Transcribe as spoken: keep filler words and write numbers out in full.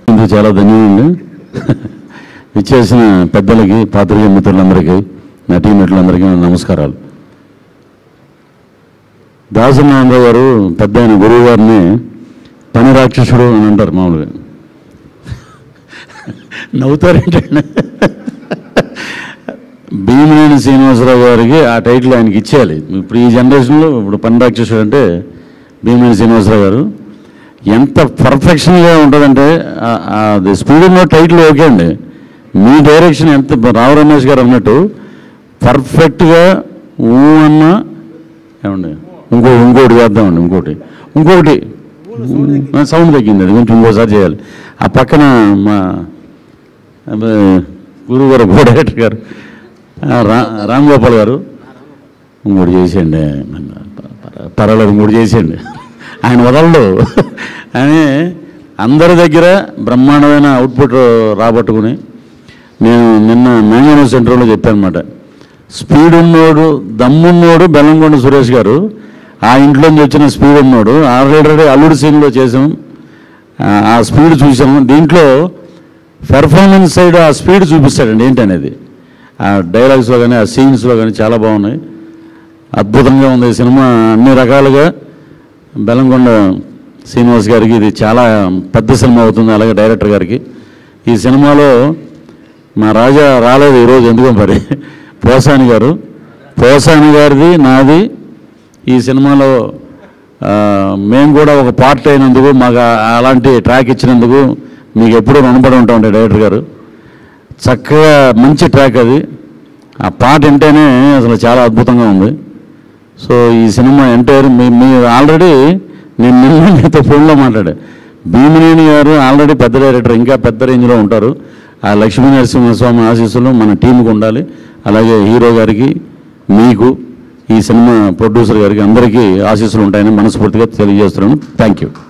చాలా ధన్యవాదాలు ఇచ్చేసిన పెద్దలకి పాత్రికేయ మిత్రులందరికీ నటీనటులందరికీ నమస్కారాలు. దాసనారాయణరావు గారు పెద్ద ఆయన గురువు గారిని పని రాక్షసుడు అని అంటారు మామూలుగా. నవ్వుతారేంటండి? భీమినేని శ్రీనివాసరావు గారికి ఆ టైటిల్ ఆయనకి ఇచ్చేయాలి. ఇప్పుడు ఈ జనరేషన్లో ఇప్పుడు పని రాక్షసుడు అంటే భీమినేని శ్రీనివాసరావు గారు ఎంత పర్ఫెక్షన్గా ఉంటుందంటే అది స్పీడ్ ఉన్న టైటిల్ ఓకే అండి. మీ డైరెక్షన్ ఎంత రావు రమేష్ గారు అన్నట్టు పర్ఫెక్ట్గా ఊ అన్న ఏమండి ఇంకో ఇంకోటి చేద్దామండి ఇంకోటి ఇంకొకటి సౌండ్ తగ్గింది, అది కొంచెం ఇంకోసారి చేయాలి. ఆ పక్కన మా గురువు గారు కో డైరెక్టర్ గారు రా రామ్ గోపాల్ గారు ఇంకోటి చేసేయండి, పర్వాలేదు ఇంకోటి చేసేయండి, ఆయన వదలడు అని అందరి దగ్గర బ్రహ్మాండమైన అవుట్పుట్ రాబట్టుకుని నేను నిన్న మ్యాంగనో సెంటర్లో చెప్పాను అనమాట. స్పీడ్ ఉన్నోడు దమ్మున్నోడు బెల్లంకొండ సురేష్ గారు, ఆ ఇంట్లోంచి వచ్చిన స్పీడ్ ఉన్నోడు ఆల్రెడీ అల్లుడు సీన్లో చేసాం, ఆ స్పీడ్ చూసాము. దీంట్లో పెర్ఫార్మెన్స్ సైడ్ ఆ స్పీడ్ చూపిస్తాడండి ఏంటనేది. ఆ డైలాగ్స్లో కానీ ఆ సీన్స్లో కానీ చాలా బాగున్నాయి, అద్భుతంగా ఉంది సినిమా. అన్ని రకాలుగా బెల్లంకొండ శ్రీనివాస్ గారికి ఇది చాలా పెద్ద సినిమా అవుతుంది, అలాగే డైరెక్టర్ గారికి. ఈ సినిమాలో మా రాజా రాలేదు ఈరోజు, ఎందుకో మరి పోసాని గారు పోసాని గారిది నాది ఈ సినిమాలో మేము కూడా ఒక పార్ట్ అయినందుకు, మాకు అలాంటి ట్రాక్ ఇచ్చినందుకు మీకు ఎప్పుడూ రుణపడి ఉంటా ఉంటాయి డైరెక్టర్ గారు. చక్కగా మంచి ట్రాక్ అది, ఆ పాట వింటేనే అసలు చాలా అద్భుతంగా ఉంది. సో ఈ సినిమా ఎంటైర్ మీ మీ ఆల్రెడీ నేను నిన్న మీతో ఫోన్లో మాట్లాడా. భీమినేని గారు ఆల్రెడీ పెద్ద డైరెక్టర్, ఇంకా పెద్ద రేంజ్లో ఉంటారు. ఆ లక్ష్మీ నరసింహస్వామి ఆశీస్సులు మన టీంకి ఉండాలి, అలాగే హీరో గారికి, మీకు, ఈ సినిమా ప్రొడ్యూసర్ గారికి అందరికీ ఆశీస్సులు ఉంటాయని మనస్ఫూర్తిగా తెలియజేస్తున్నాను. Thank you.